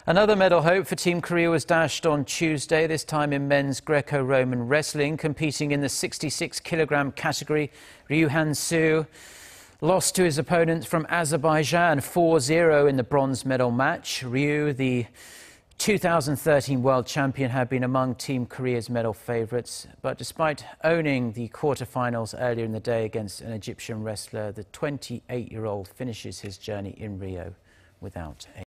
Another medal hope for Team Korea was dashed on Tuesday, this time in men's Greco-Roman wrestling. Competing in the 66-kilogram category, Ryu Han-su lost to his opponent from Azerbaijan 4-0 in the bronze medal match. Ryu, the 2013 world champion, had been among Team Korea's medal favourites. But despite owning the quarterfinals earlier in the day against an Egyptian wrestler, the 28-year-old finishes his journey in Rio without a